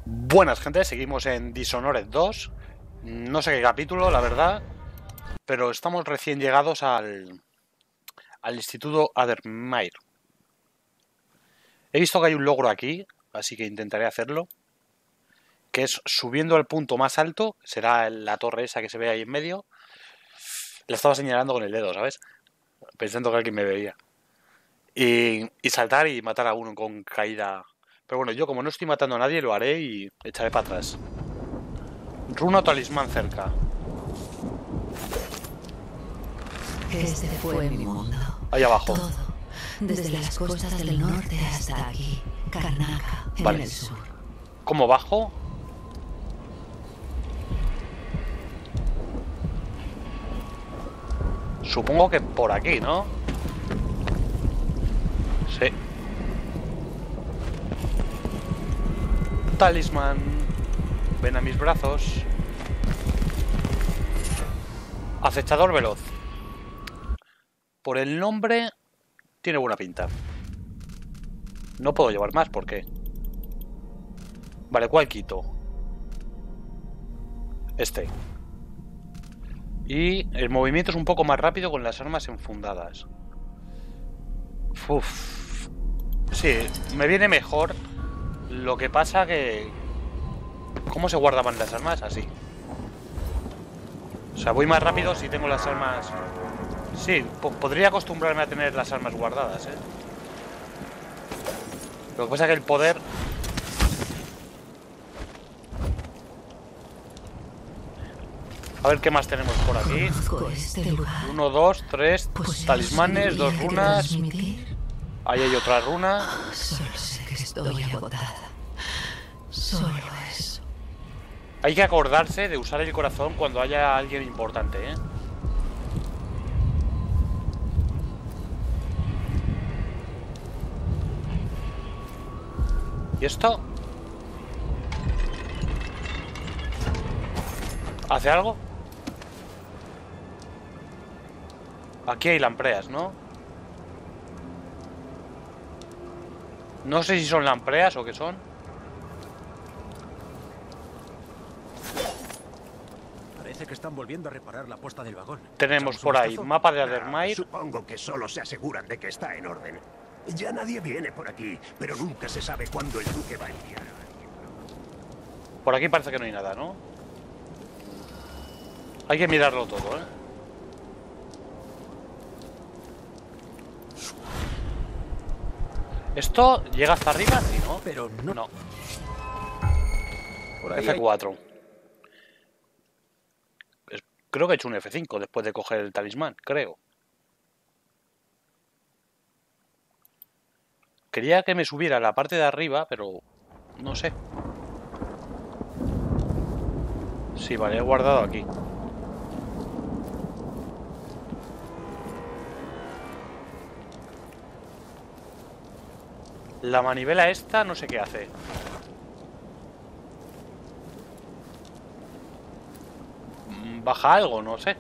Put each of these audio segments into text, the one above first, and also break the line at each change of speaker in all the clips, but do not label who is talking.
Buenas, gente, seguimos en Dishonored 2. No sé qué capítulo, la verdad, pero estamos recién llegados al Instituto Addermire. He visto que hay un logro aquí, así que intentaré hacerlo, que es subiendo al punto más alto, será la torre esa que se ve ahí en medio. La estaba señalando con el dedo, ¿sabes? Pensando que alguien me veía. Y saltar y matar a uno con caída. Pero bueno, yo como no estoy matando a nadie, lo haré y echaré para atrás. Runa o talismán cerca.
Este fue mi mundo.
Ahí abajo.
Todo, desde las costas del norte hasta aquí, Karnaca, en el sur.
¿Cómo bajo? Supongo que por aquí, ¿no? Sí. Talismán. Ven a mis brazos. Acechador veloz. Por el nombre tiene buena pinta. No puedo llevar más, ¿por qué? Vale, ¿cuál quito? Este. Y el movimiento es un poco más rápido con las armas enfundadas. Uf. Sí, me viene mejor. Lo que pasa que... ¿Cómo se guardaban las armas? Así. O sea, voy más rápido si tengo las armas... Sí, podría acostumbrarme a tener las armas guardadas, ¿eh? Lo que pasa es que el poder... A ver qué más tenemos por aquí.
Este lugar.
1, 2, 3 talismanes, 2 runas. Ahí hay otra runa.
Solo sé que estoy agotada. Solo eso.
Hay que acordarse de usar el corazón cuando haya alguien importante, ¿eh? ¿Y esto? ¿Hace algo? Aquí hay lampreas, ¿no? No sé si son lampreas o qué son.
Parece que están volviendo a reparar la puesta del vagón.
Tenemos por ahí mapa de Addermire.
Supongo que solo se aseguran de que está en orden. Ya nadie viene por aquí, pero nunca se sabe cuándo el duque va a enviar a alguien.
Por aquí parece que no hay nada, ¿no? Hay que mirarlo todo, ¿eh? ¿Esto llega hasta arriba? Sí, ¿no?
Pero no.
No.
Por ahí
F4. Creo que he hecho un F5 después de coger el talismán, creo. Quería que me subiera a la parte de arriba, pero no sé. Sí, vale, he guardado aquí. La manivela esta no sé qué hace. Baja algo, no sé.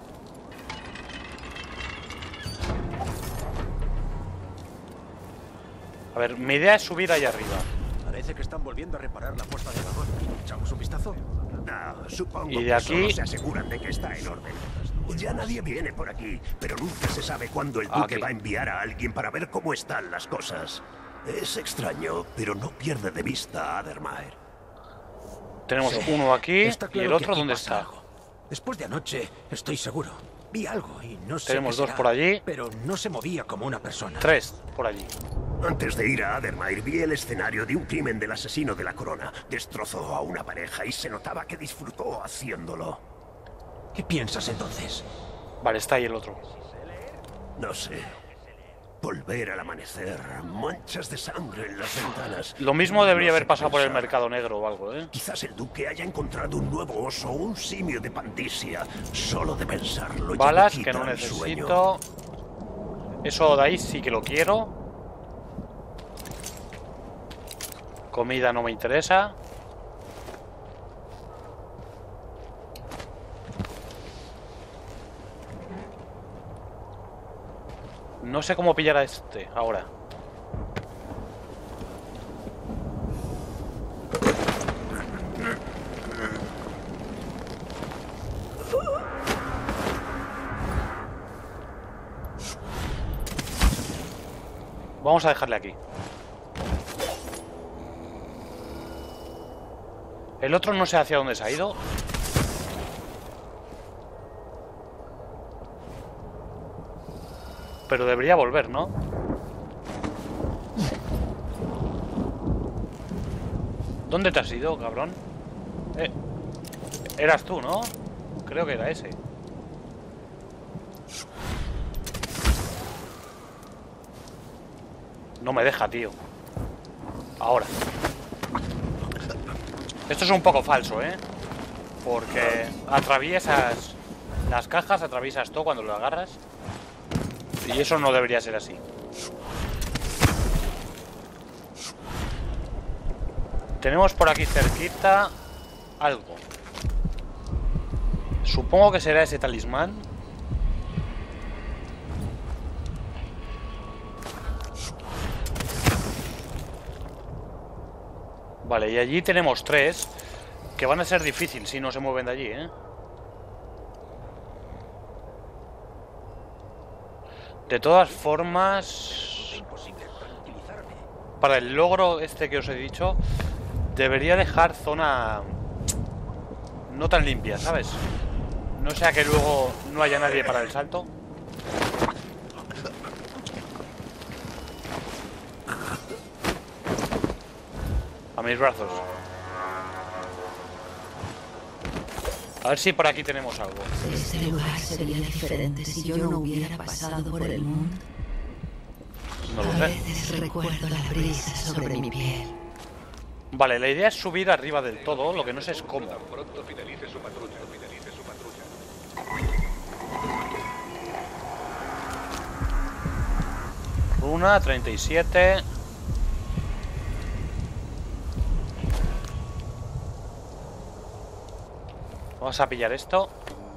A ver, mi idea es subir ahí arriba.
Parece que están volviendo a reparar la puesta del vagón. ¿Echamos un vistazo?
No, supongo
Y de
que
aquí...
solo se aseguran de que está en orden. Ya nadie viene por aquí, pero nunca se sabe cuándo el duque
Aquí.
va a enviar a alguien para ver cómo están las cosas. Es extraño, pero no pierde de vista a Addermire.
Tenemos uno aquí.
Está
¿Y
claro
el
que
otro
aquí
dónde
pasa
está?
algo. Después de anoche, estoy seguro. Vi algo y no sé.
Tenemos
qué
dos
será,
por allí.
Pero no se movía como una persona.
3 por allí.
Antes de ir a Addermire vi el escenario de un crimen del asesino de la corona. Destrozó a una pareja y se notaba que disfrutó haciéndolo.
¿Qué piensas entonces?
Vale, está ahí el otro.
No sé. Volver al amanecer, manchas de sangre en las ventanas.
Lo mismo debería
No sé
haber
qué
pasado por el
pensar.
mercado negro o algo, ¿eh?
Quizás el duque haya encontrado un nuevo oso o un simio de Pandisia. Solo de pensarlo ya
Balas
me
que
quita
no
el sueño.
necesito. Eso de ahí sí que lo quiero. Comida no me interesa. No sé cómo pillar a este ahora. Vamos a dejarle aquí. El otro no sé hacia dónde se ha ido. Pero debería volver, ¿no? ¿Dónde te has ido, cabrón? Eras tú, ¿no? Creo que era ese. No me deja, tío. Ahora. Esto es un poco falso, ¿eh? Porque atraviesas las cajas, atraviesas todo cuando lo agarras. Y eso no debería ser así. Tenemos por aquí cerquita algo. Supongo que será ese talismán. Vale, y allí tenemos 3 que van a ser difíciles si no se mueven de allí, ¿eh? De todas formas, para el logro este que os he dicho, debería dejar zona no tan limpia, ¿sabes? No sea que luego no haya nadie para el salto. A mis brazos. A ver si por aquí tenemos algo.
Este lugar sería diferente si yo no hubiera pasado por el mundo.
No lo
A
sé.
veces recuerdo la brisa sobre mi piel.
Vale, la idea es subir arriba del todo, lo que no sé es cómo.
Pronto finalice su patrulla. Finalice su patrulla.
37. Vamos a pillar esto.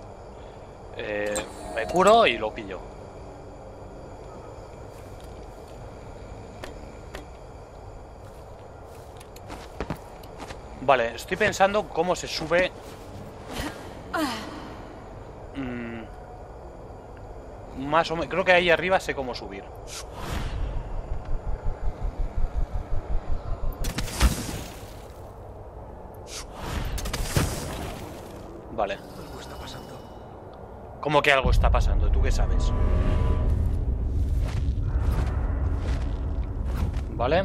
Me curo y lo pillo. Vale, estoy pensando cómo se sube. Más o menos. Creo que ahí arriba sé cómo subir. Vale.
Algo está pasando.
¿Cómo que algo está pasando? ¿Tú qué sabes? Vale.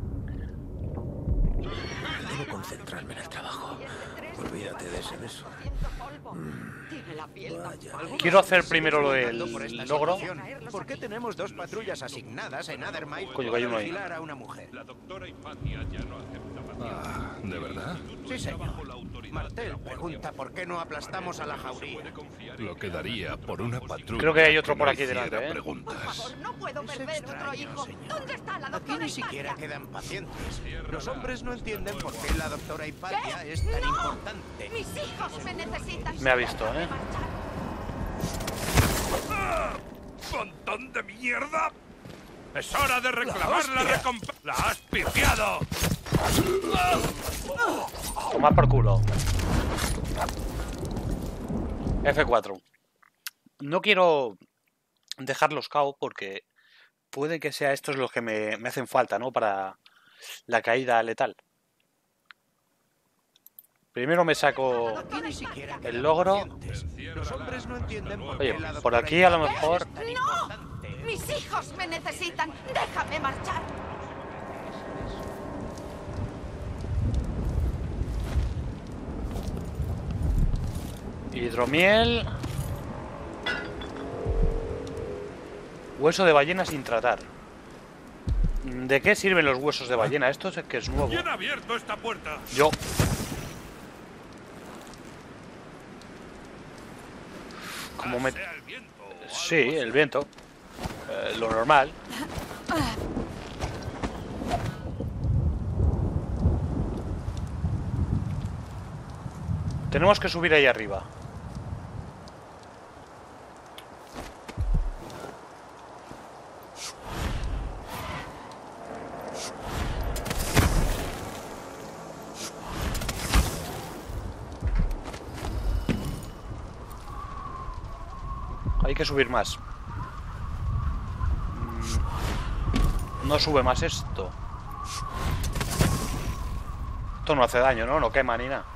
Debo concentrarme en el trabajo. Olvídate de ese beso.
Quiero hacer primero lo del logro.
¿Por qué tenemos 2 patrullas asignadas en Addermire
Coño, que hay uno
para
ahí.
vigilar a una mujer?
La doctora Hipatia ya no acepta
¿De verdad?
Sí, señor. Martel pregunta por qué no aplastamos a la jauría.
Lo que daría por una patrulla.
Creo que hay otro
no
por aquí
hiciera
delante, ¿eh?
preguntas.
No puedo
Es
perder otro
extraño,
hijo.
señor.
¿Dónde está la
Aquí
doctora
ni siquiera
Hipatia?
quedan pacientes. Los hombres no entienden por qué la doctora Hipatia
¿Qué?
es tan
¡No!
importante.
Mis hijos me necesitan.
Me ha visto, ¿eh?
Déjame marchar.
¡Montón de mierda! ¡Es hora de reclamar la recompensa! ¡La has pifiado!
Toma por culo. F4. No quiero dejarlos KO porque puede que sea estos los que me hacen falta, ¿no? Para la caída letal. Primero me saco
Aquí ni siquiera
el
quedan
logro.
pacientes. Los hombres no entienden por
Oye,
qué la
por
doctora
aquí a lo
Hipatia
mejor-
es tan
¡No!
importante.
Mis hijos me necesitan. Déjame marchar.
Hidromiel. Hueso de ballena sin tratar. ¿De qué sirven los huesos de ballena? Esto es que es nuevo.
¿Quién ha abierto esta puerta?
Yo. Como me...
Sea el viento o algo
Sí,
así.
el viento. Lo normal. Tenemos que subir ahí arriba. Hay que subir más. No sube más esto. Esto no hace daño, ¿no? No quema ni nada.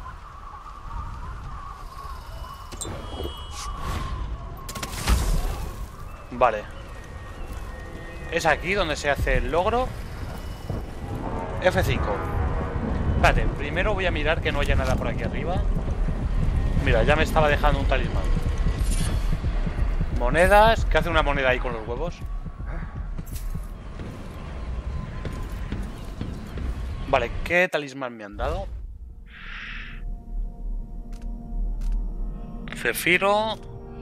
Vale. Es aquí donde se hace el logro. F5. Espérate, primero voy a mirar que no haya nada por aquí arriba. Mira, ya me estaba dejando un talismán. Monedas. ¿Qué hace una moneda ahí con los huevos? Vale, ¿qué talismán me han dado? Cefiro.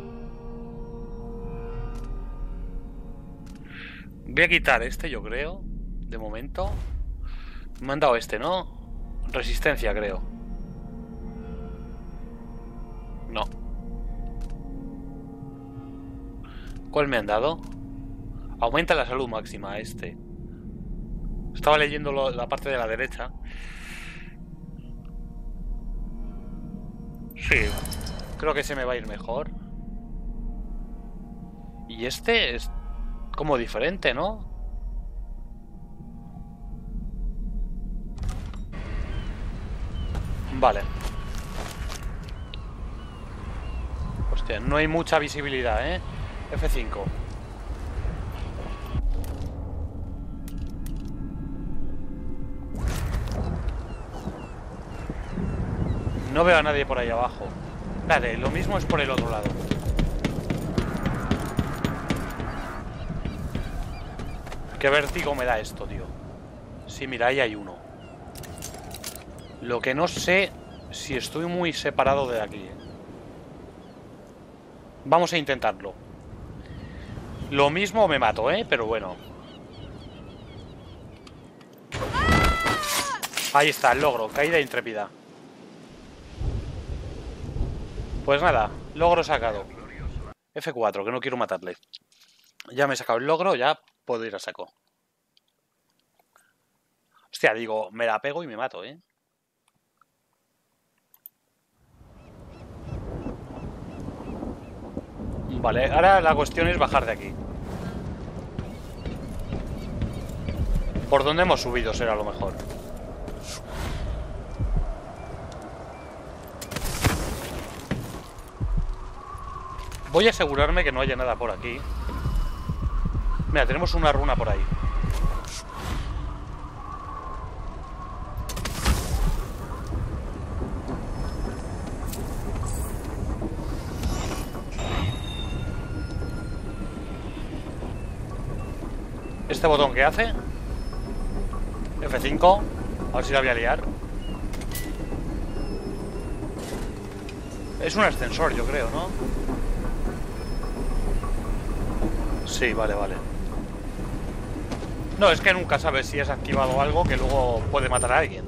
Voy a quitar este, yo creo. De momento. Me han dado este, ¿no? Resistencia, creo. No. ¿Cuál me han dado? Aumenta la salud máxima, este. Estaba leyendo la parte de la derecha. Sí. Creo que se me va a ir mejor. Y este es como diferente, ¿no? Vale. Hostia, no hay mucha visibilidad, ¿eh? F5. No veo a nadie por ahí abajo. Espérate, lo mismo es por el otro lado. Qué vértigo me da esto, tío. Sí, mira, ahí hay uno. Lo que no sé si estoy muy separado de aquí. Vamos a intentarlo. Lo mismo me mato, pero bueno. Ahí está, el logro, caída intrépida. Pues nada, logro sacado. F4, que no quiero matarle. Ya me he sacado el logro, ya puedo ir a saco. Hostia, digo, me la pego y me mato, Vale, ahora la cuestión es bajar de aquí. Por donde hemos subido será lo mejor. Voy a asegurarme que no haya nada por aquí. Mira, tenemos una runa por ahí. ¿Este botón qué hace? F5. A ver si la voy a liar. Es un ascensor, yo creo, ¿no? Sí, vale, vale. No, es que nunca sabes si has activado algo que luego puede matar a alguien.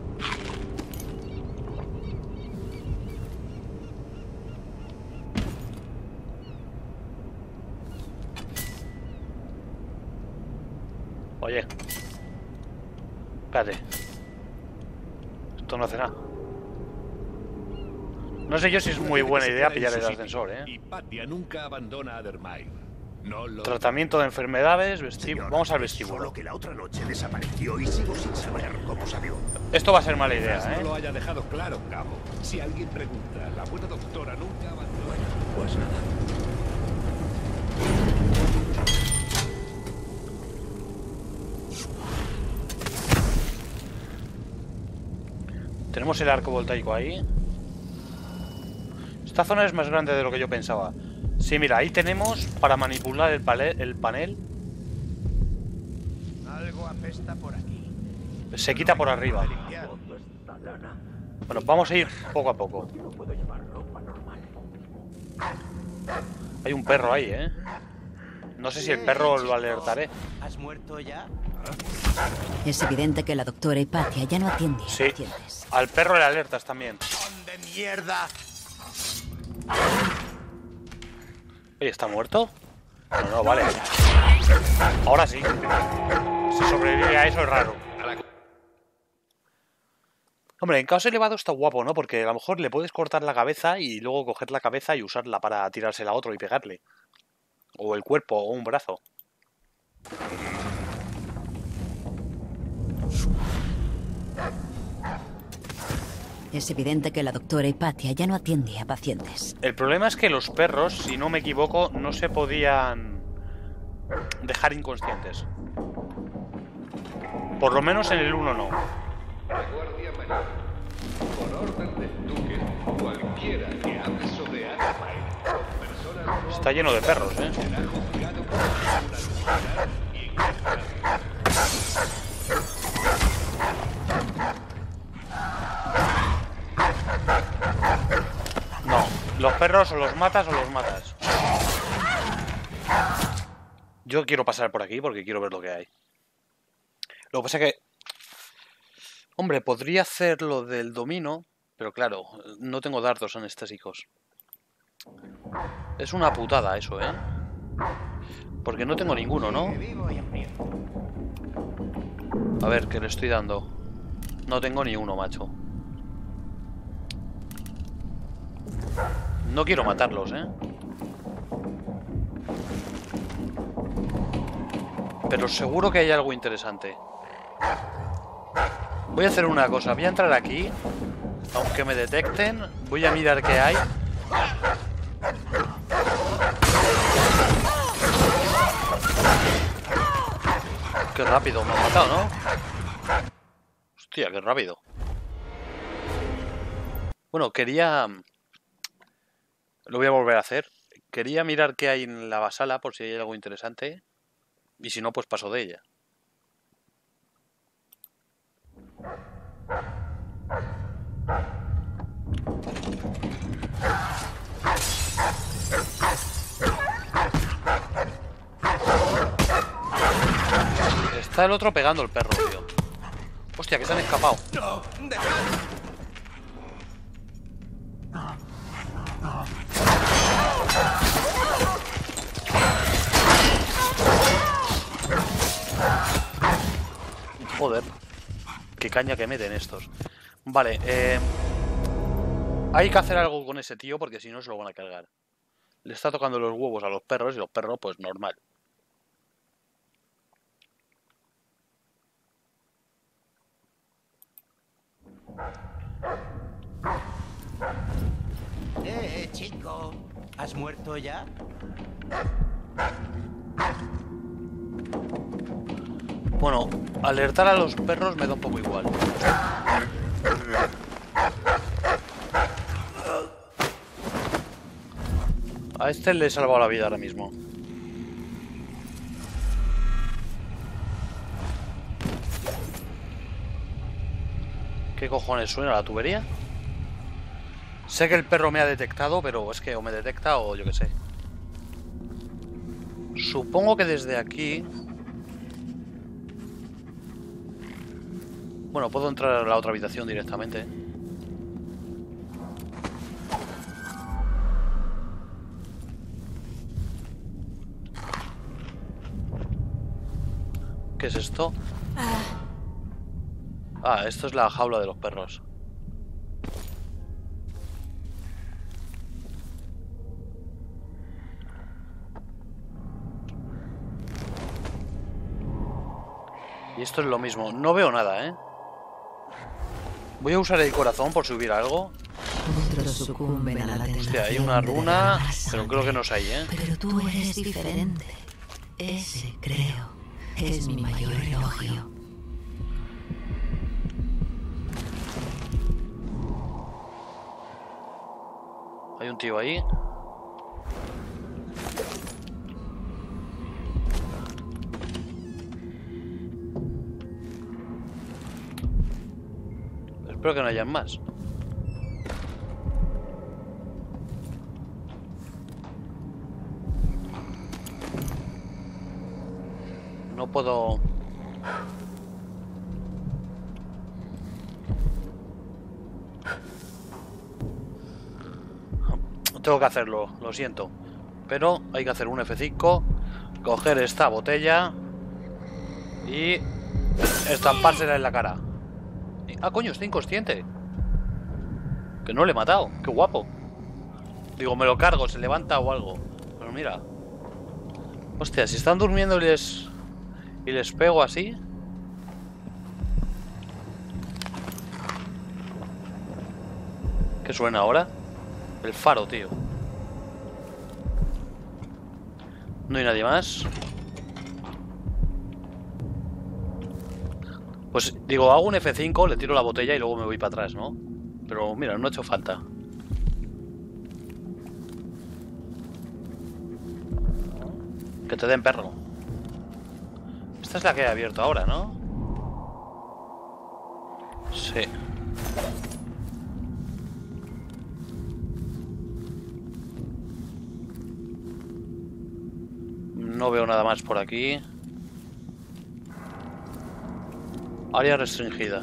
Oye. Espérate. Esto no hace nada. No sé yo si es muy buena idea pillar el ascensor,
Y Patia nunca abandona a Dermair. No lo...
Tratamiento de enfermedades, vestíbulo. Vamos al vestíbulo.
Solo que la otra noche desapareció y sigo sin saber cómo salió.
Esto va a ser mala idea,
No lo haya dejado claro, cabo. Si alguien pregunta, la buena doctora nunca abandona.
Bueno, pues nada.
Tenemos el arco voltaico ahí. Esta zona es más grande de lo que yo pensaba. Sí, mira, ahí tenemos para manipular el panel.
Algo apesta por aquí.
Se quita por arriba. Bueno, vamos a ir poco a poco. Hay un perro ahí, No sé si el perro lo alertaré.
¿Has muerto ya?
Es evidente que la doctora Hipatia ya no atiende a
Sí,
pacientes.
al perro le alertas también.
¡De mierda!
Oye, ¿está muerto? No, no, vale. Ahora sí. Si sobrevive a eso es raro. Hombre, en caos elevado está guapo, ¿no? Porque a lo mejor le puedes cortar la cabeza y luego coger la cabeza y usarla para tirársela a otro y pegarle. O el cuerpo, o un brazo.
Es evidente que la doctora Hipatia ya no atiende a pacientes.
El problema es que los perros, si no me equivoco, no se podían dejar inconscientes. Por lo menos en el 1 no.
La Guardia Mayor. Por orden del Duque, cualquiera que hable sobre Ademair con personas no
Está lleno de perros,
será juzgado por una y encarcelado.
No, los perros o los matas o los matas. Yo quiero pasar por aquí porque quiero ver lo que hay. Lo que pasa es que... Hombre, podría hacer lo del domino, pero claro, no tengo dardos anestésicos. Es una putada eso, ¿eh? Porque no tengo ninguno, ¿no? A ver, que le estoy dando. No tengo ni uno, macho. No quiero matarlos, ¿eh? Pero seguro que hay algo interesante. Voy a hacer una cosa. Voy a entrar aquí. Aunque me detecten, voy a mirar qué hay. Qué rápido me ha matado, ¿no? Hostia, qué rápido. Bueno, quería... Lo voy a volver a hacer. Quería mirar qué hay en la sala por si hay algo interesante. Y si no, pues paso de ella. Está el otro pegando el perro, tío. Hostia, que se han escapado. Joder, qué caña que meten estos. Vale, hay que hacer algo con ese tío porque si no se lo van a cargar. Le está tocando los huevos a los perros y los perros pues normal.
Chico, ¿has muerto ya?
Bueno, alertar a los perros me da un poco igual. A este le he salvado la vida ahora mismo. ¿Qué cojones suena la tubería? Sé que el perro me ha detectado, pero es que o me detecta o yo qué sé. Supongo que desde aquí... Bueno, puedo entrar a la otra habitación directamente. ¿Qué es esto? Ah, esto es la jaula de los perros. Y esto es lo mismo. No veo nada, ¿eh? Voy a usar el corazón por si hubiera algo. Hostia, hay una runa, pero creo que no es ahí, ¿eh?
Pero tú eres diferente. Ese, creo, es mi mayor elogio.
Hay un tío ahí. Espero que no hayan más. No puedo... Tengo que hacerlo, lo siento. Pero hay que hacer un F5, coger esta botella y estampársela en la cara. Ah, coño, está inconsciente. Que no le he matado, qué guapo. Digo, me lo cargo, se levanta o algo. Pero mira. Hostia, si están durmiendo y les pego así. ¿Qué suena ahora? El faro, tío. No hay nadie más. Pues digo, hago un F5, le tiro la botella y luego me voy para atrás, ¿no? Pero mira, no ha hecho falta. Que te den, perro. Esta es la que he abierto ahora, ¿no? Sí. No veo nada más por aquí. Área restringida.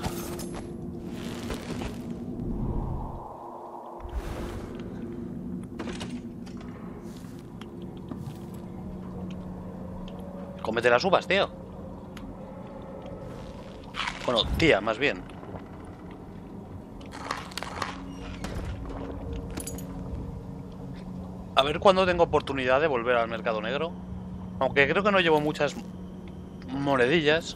Cómete las uvas, tío. Bueno, tía, más bien. A ver cuándo tengo oportunidad de volver al mercado negro. Aunque creo que no llevo muchas monedillas.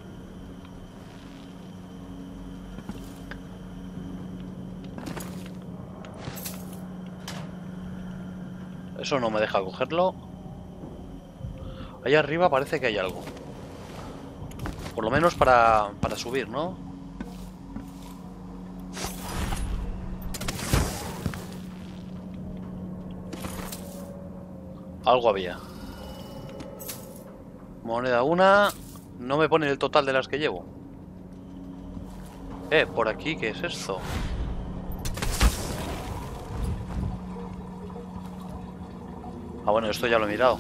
Eso no me deja cogerlo. Ahí arriba parece que hay algo. Por lo menos para subir, ¿no? Algo había. Moneda una. No me pone el total de las que llevo. Por aquí, ¿qué es esto? Ah, bueno, esto ya lo he mirado.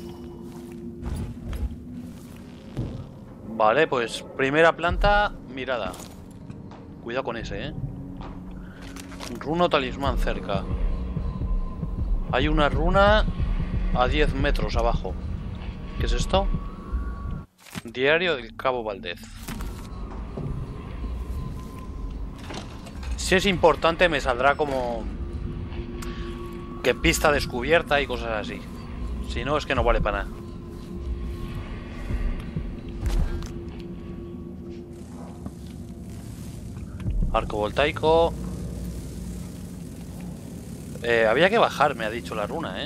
Vale, pues primera planta, mirada. Cuidado con ese, Runo talismán cerca. Hay una runa a 10 metros abajo. ¿Qué es esto? Diario del Cabo Valdez. Si es importante me saldrá como que pista descubierta y cosas así. Si no, es que no vale para nada. Arco voltaico. Había que bajar, me ha dicho la runa,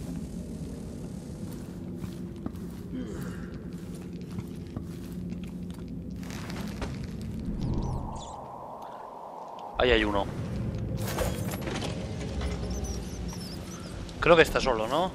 Ahí hay uno. Creo que está solo, ¿no?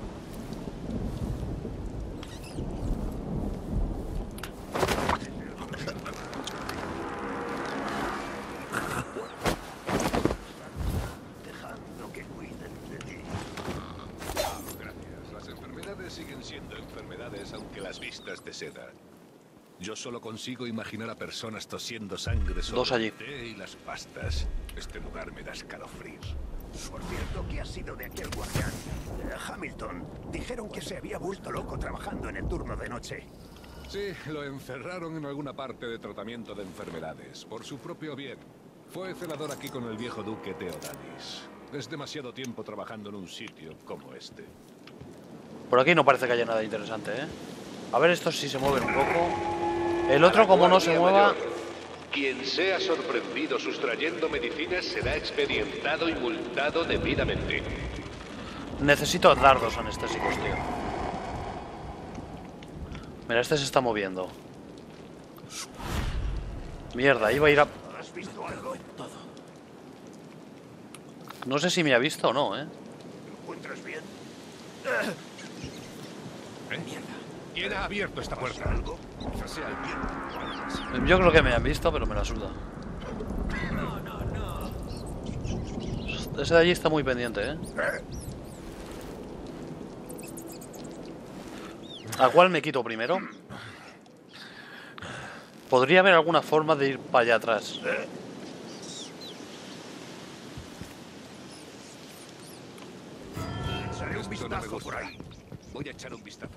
Dejando que cuiden de ti.
Gracias. Las enfermedades siguen siendo enfermedades, aunque las vistas de seda. Yo solo consigo imaginar a personas tosiendo sangre sobre
Dos allí.
el té y las pastas. Este lugar me da escalofríos.
Por cierto, ¿qué ha sido de aquel guardián? Hamilton. Dijeron que se había vuelto loco trabajando en el turno de noche.
Sí, lo encerraron en alguna parte de tratamiento de enfermedades, por su propio bien. Fue celador aquí con el viejo duque Teodanis. Es demasiado tiempo trabajando en un sitio como este.
Por aquí no parece que haya nada interesante, A ver estos si se mueven un poco. El otro, como no se mueva...
Quien sea sorprendido sustrayendo medicinas será expedientado y multado debidamente.
Necesito dardos anestésicos, tío. Mira, este se está moviendo. Mierda, iba a ir a...
¿Has visto algo? Todo.
No sé si me ha visto o no,
¿Te encuentras bien?
Mierda. ¿Quién ha abierto esta puerta?
¿Algo? Quizás sea el viento.
Yo creo que me han visto, pero me la suda. Ese de allí está muy pendiente, ¿A cuál me quito primero? Podría haber alguna forma de ir para allá atrás.
Echaré un
Esto no me
vistazo
gusta.
por ahí.
Voy a echar un vistazo.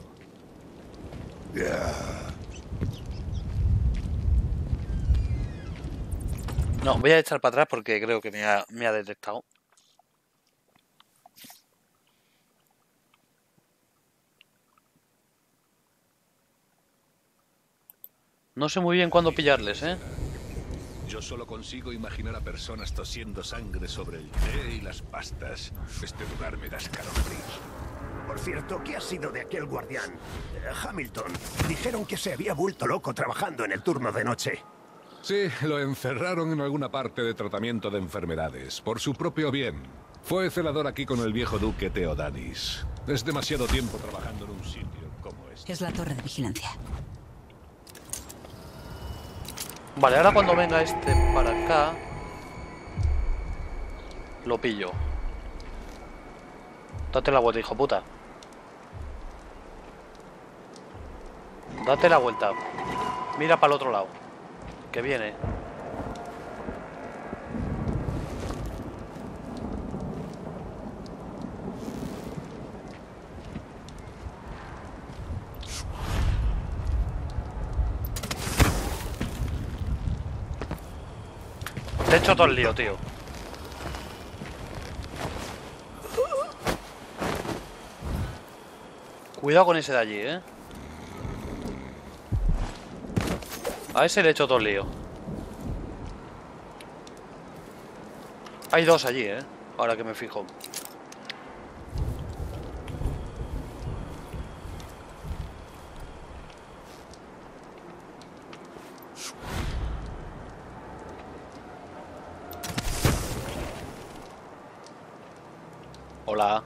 No, voy a echar para atrás porque creo que me ha detectado. No sé muy bien cuándo pillarles,
Yo solo consigo imaginar a personas tosiendo sangre sobre el té y las pastas. Este lugar me da escalofríos.
Por cierto, ¿qué ha sido de aquel guardián? Hamilton. Dijeron que se había vuelto loco trabajando en el turno de noche.
Sí, lo encerraron en alguna parte de tratamiento de enfermedades, por su propio bien. Fue celador aquí con el viejo duque Teodanis. Es demasiado tiempo trabajando en un sitio como este.
Es la torre de vigilancia.
Vale, ahora cuando venga este para acá, lo pillo. Date la vuelta, hijo puta. Date la vuelta. Mira para el otro lado. Que viene. Te he hecho todo el lío, tío. Cuidado con ese de allí, ¿eh? A ese le he hecho todo el lío. Hay dos allí, ¿eh? Ahora que me fijo. Hola.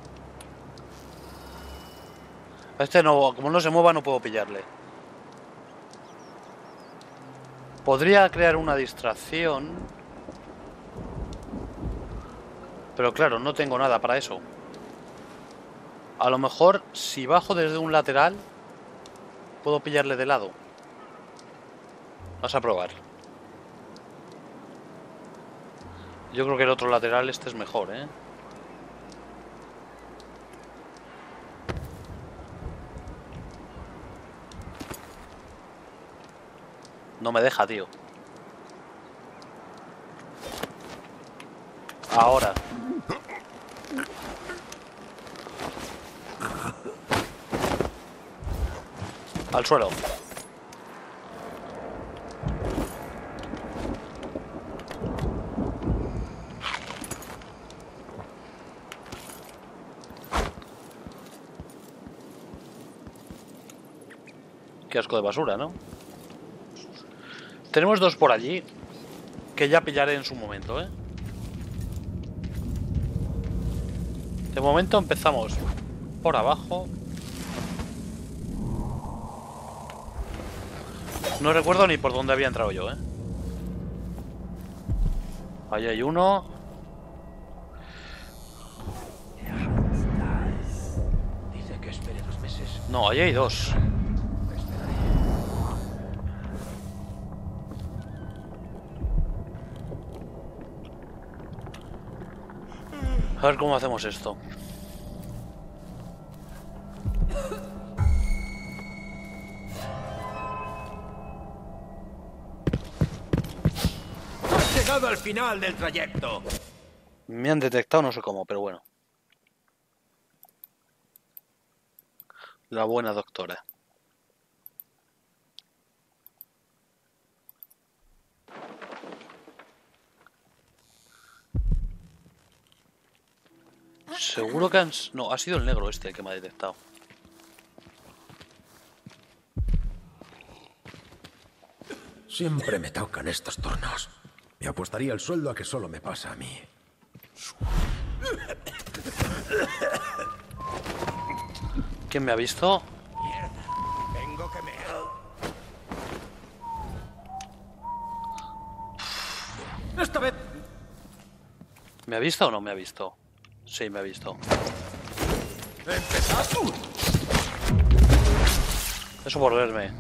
Este no, como no se mueva no puedo pillarle. Podría crear una distracción. Pero claro, no tengo nada para eso. A lo mejor si bajo desde un lateral puedo pillarle de lado. Vas a probar. Yo creo que el otro lateral este es mejor, ¿eh? No me deja, tío. Ahora. Al suelo. Qué asco de basura, ¿no? Tenemos dos por allí que ya pillaré en su momento, ¿eh? De momento empezamos por abajo. No recuerdo ni por dónde había entrado yo, ¿eh? Ahí hay uno.
Dice que espere 2 meses.
No, ahí hay dos. A ver cómo hacemos esto.
¡Has llegado al final del trayecto!
Me han detectado, no sé cómo, pero bueno. La buena doctora. Seguro que han... No, ha sido el negro este el que me ha detectado.
Siempre me tocan estos turnos. Me apostaría el sueldo a que solo me pasa a mí.
¿Quién me ha visto?
Tengo que mear. Esta vez.
¿Me ha visto o no me ha visto? Sí, me ha visto.
¡Empezad tú!
Eso por verme.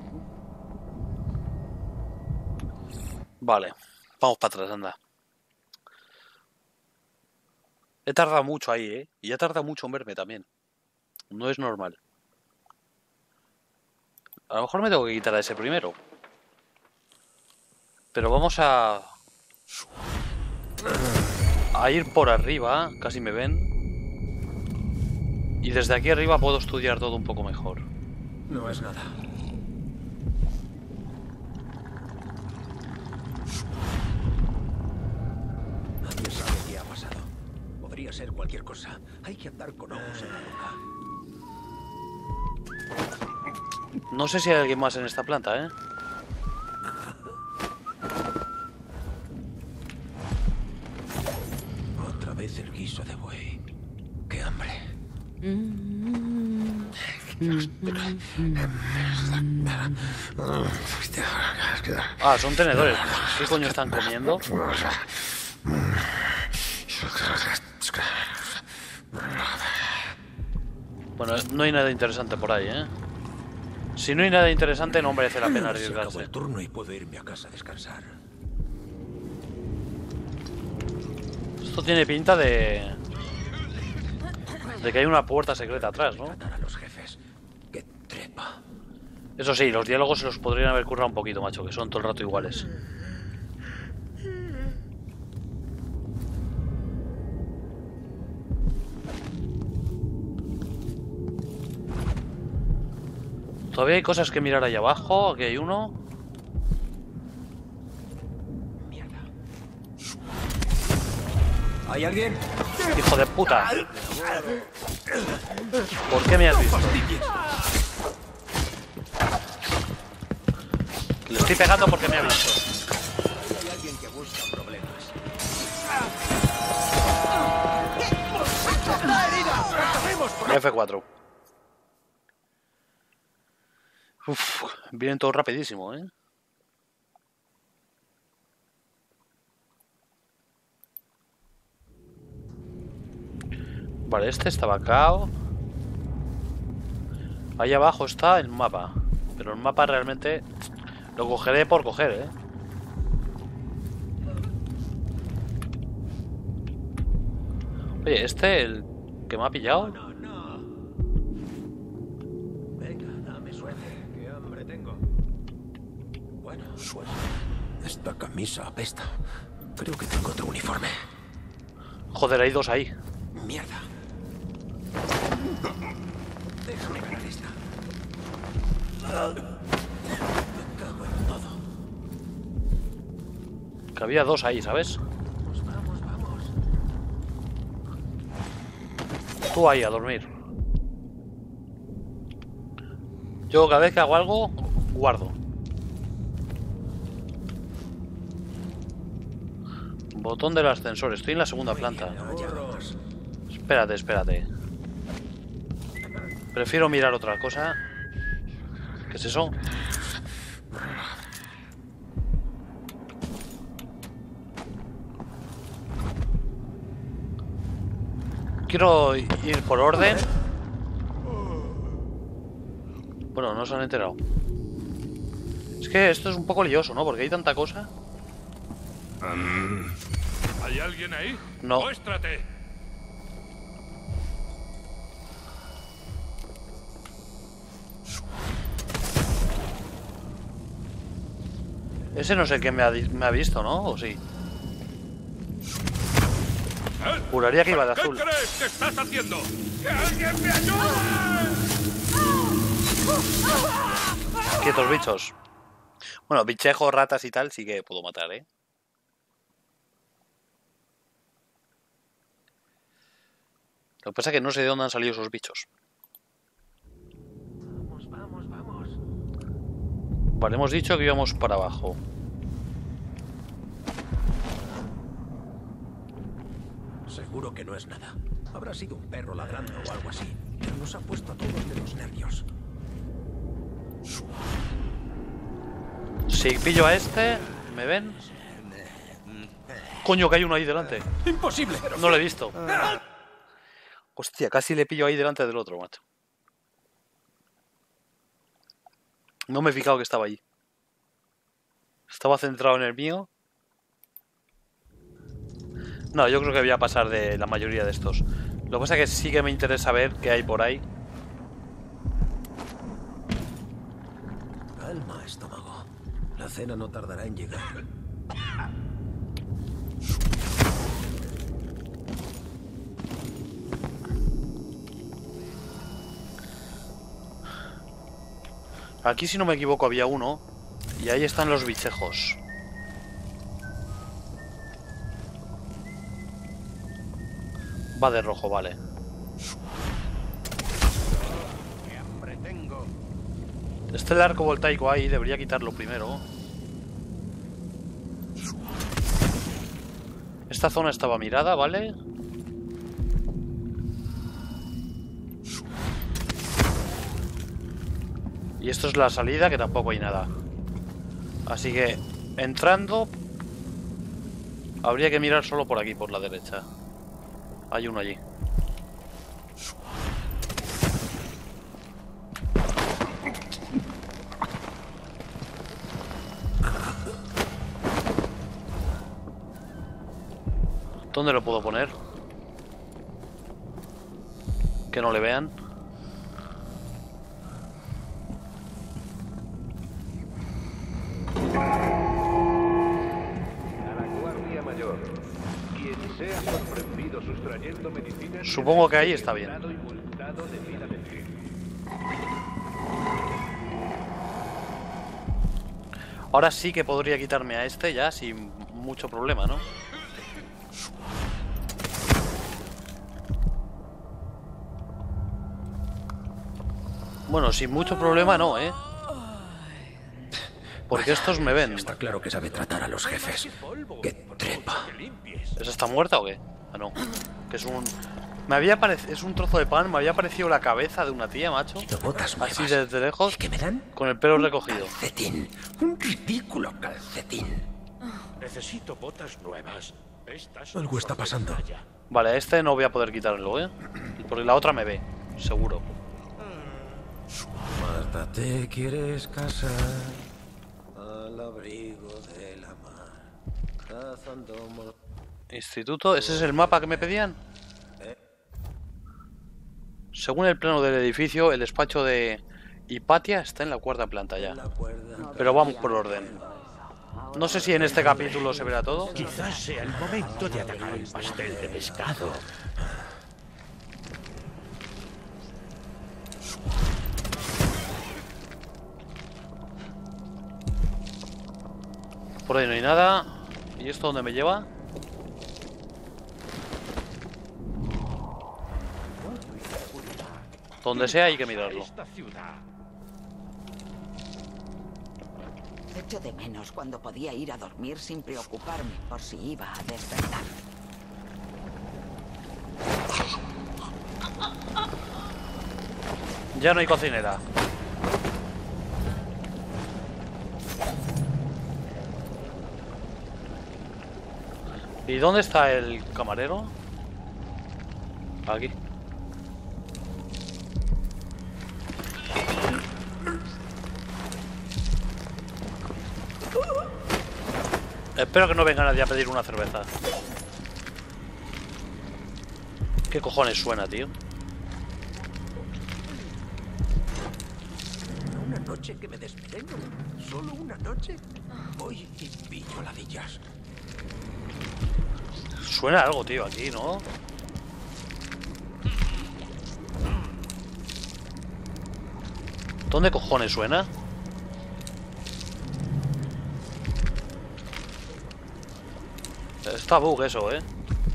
Vale, vamos para atrás, anda. He tardado mucho ahí, ¿eh? Y he tardado mucho en verme también. No es normal. A lo mejor me tengo que quitar a ese primero. Pero vamos a ir por arriba. Casi me ven. Y desde aquí arriba puedo estudiar todo un poco mejor.
No es nada. ser cualquier cosa. Hay que andar con ojos en la nuca.
No sé si hay alguien más en esta planta, ¿eh?
Otra vez el guiso de buey. ¡Qué hambre!
Ah, son tenedores. ¿Qué coño están comiendo? Bueno, no hay nada interesante por ahí, ¿eh? Si no hay nada interesante, no merece la pena
Se acabó
arriesgarse.
el turno y puedo irme a casa a descansar.
Esto tiene pinta de que hay una puerta secreta atrás, ¿no?
Tratar a los jefes. ¡Qué trepa!
Eso sí, los diálogos se los podrían haber currado un poquito, macho, que son todo el rato iguales. Todavía hay cosas que mirar ahí abajo. Aquí hay uno.
Mierda. ¿Hay alguien?
¡Hijo de puta! ¿Por qué me has visto? Le estoy pegando porque me ha visto.
Hay alguien que busca problemas.
F4. Uf, vienen todo rapidísimo, ¿eh? Vale, este está vacao. Ahí abajo está el mapa. Pero el mapa realmente lo cogeré por coger, ¿eh? Oye, este, el que me ha pillado.
No. Venga, dame suerte. ¡Qué hambre tengo! Bueno, suerte. Esta camisa apesta. Creo que tengo otro uniforme.
Joder, hay dos ahí.
¡Mierda! Déjame ganar esta. Me cago en todo.
Que había dos ahí, ¿sabes?
Vamos.
Tú ahí a dormir. Yo cada vez que hago algo, guardo. Botón del ascensor. Estoy en la segunda planta. Espérate. Prefiero mirar otra cosa. ¿Qué es eso? Quiero ir por orden. Bueno, no se han enterado. Es que esto es un poco lioso, ¿no? Porque hay tanta cosa.
¿Hay alguien ahí?
No.
¡Muéstrate!
Ese no sé qué me ha visto, ¿no? ¿O sí? Juraría que iba de azul.
¿Qué crees que estás haciendo? ¡Que alguien me ayude!
Quietos, bichos. Bueno, bichejos, ratas y tal sí que puedo matar, ¿eh? Lo que pasa es que no sé de dónde han salido esos bichos.
Vamos.
Vale, hemos dicho que íbamos para abajo.
Seguro que no es nada. Habrá sido un perro ladrando o algo así. Pero nos ha puesto a todos de los nervios.
Si pillo a este, ¿me ven? Coño, que hay uno ahí delante.
¡Imposible!
No lo he visto. Hostia, casi le pillo ahí delante del otro, macho. No me he fijado que estaba allí. Estaba centrado en el mío. No, yo creo que voy a pasar de la mayoría de estos. Lo que pasa es que sí que me interesa ver qué hay por ahí.
Calma, estómago. La cena no tardará en llegar.
Aquí, si no me equivoco, había uno. Y ahí están los bichejos. Va de rojo, vale.
¡Qué hambre tengo!
Este el arco voltaico ahí, debería quitarlo primero. Esta zona estaba mirada, ¿vale? Y esto es la salida, que tampoco hay nada. Así que, entrando, habría que mirar solo por aquí, por la derecha. Hay uno allí. ¿Dónde lo puedo poner? Que no le vean. Supongo que ahí está bien. Ahora sí que podría quitarme a este ya sin mucho problema, ¿no? Bueno, sin mucho problema no, ¿eh? Porque estos me ven.
Está claro que sabe tratar a los jefes. ¡Qué trepa!
¿Esa está muerta o qué? Ah, no. Que es un... Me había parecido... Es un trozo de pan. Me había parecido la cabeza de una tía, macho.
Botas nuevas.
Así desde lejos.
¿Qué me dan?
Con el pelo recogido.
Calcetín. Un ridículo calcetín.
Necesito botas nuevas.
Algo está pasando.
Vale, a este no voy a poder quitarlo, ¿eh? Porque la otra me ve. Seguro.
Marta, ¿te quieres casar? Al abrigo de la mar. Cazando
Instituto. ¿Ese es el mapa que me pedían? Según el plano del edificio, el despacho de Hipatia está en la 4ª planta ya. Pero vamos por orden. No sé si en este capítulo se verá todo.
Quizás sea el momento de atacar el pastel de pescado.
Por ahí no hay nada. ¿Y esto dónde me lleva? Donde sea hay que mirarlo.
Echo de menos cuando podía ir a dormir sin preocuparme por si iba a despertar.
Ya no hay cocinera. ¿Y dónde está el camarero? Aquí. Espero que no venga nadie a pedir una cerveza. ¿Qué cojones suena, tío?
Una noche que me desvengo. ¿Solo una noche? Voy y pillo ladillas.
Suena algo, tío, aquí, ¿no? ¿Dónde cojones suena? Está bug eso, ¿eh?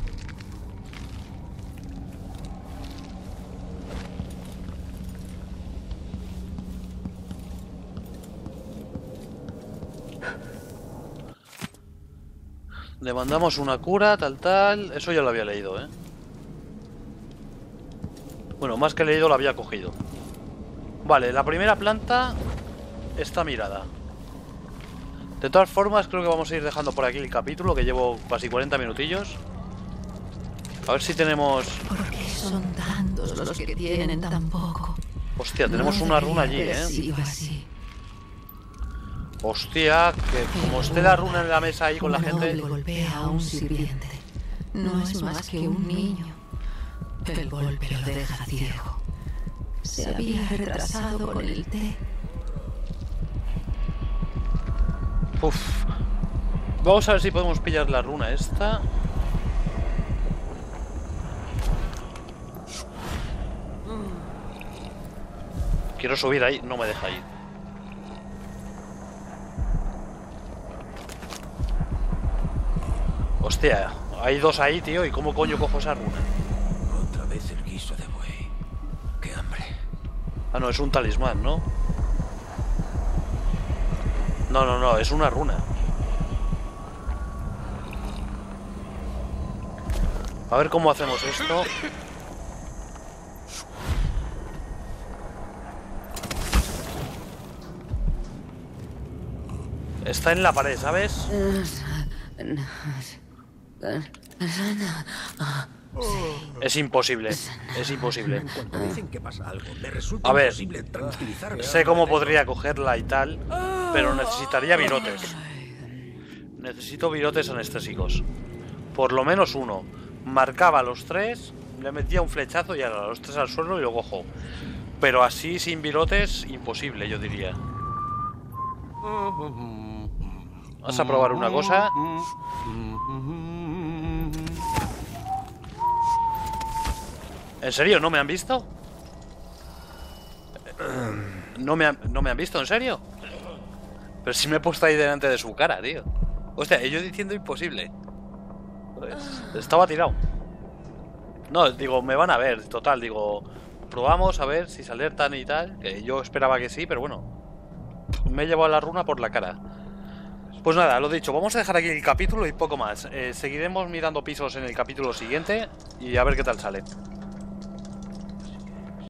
Le mandamos una cura, tal... Eso ya lo había leído, ¿eh? Bueno, más que leído lo había cogido. Vale, la primera planta está mirada. De todas formas, creo que vamos a ir dejando por aquí el capítulo, que llevo casi 40 minutillos. A ver si tenemos...
¿Por qué son tantos los que tienen tan poco?
Hostia, tenemos una runa allí, ¿eh? Hostia, que como esté la runa en la mesa ahí con la gente...
golpea a un sirviente. No es más que un niño. El golpe lo deja ciego. Se había retrasado con el té.
Uf. Vamos a ver si podemos pillar la runa esta. Quiero subir ahí, no me deja ir. Hostia, hay dos ahí, tío. ¿Y cómo coño cojo esa runa? Ah, no, es un talismán, ¿no? No, es una runa. A ver cómo hacemos esto. Está en la pared, ¿sabes? Es imposible, es imposible.
Cuando dicen que pasa algo, me resulta
A ver,
imposible tranquilizarme.
sé cómo podría cogerla y tal, pero necesitaría virotes. Necesito virotes anestésicos. Por lo menos uno. Marcaba a los 3, le metía un flechazo y a los 3 al suelo y lo cojo. Pero así, sin virotes, imposible, yo diría. Vamos a probar una cosa. ¿En serio? ¿No me han visto? ¿No me han visto? ¿En serio? Pero si me he puesto ahí delante de su cara, tío. Hostia, yo diciendo imposible. Estaba tirado. No, digo, me van a ver. Total, digo, probamos a ver si se alertan y tal. Que yo esperaba que sí, pero bueno. Me he llevado la runa por la cara. Pues nada, lo dicho, vamos a dejar aquí el capítulo y poco más. Seguiremos mirando pisos en el capítulo siguiente y a ver qué tal sale.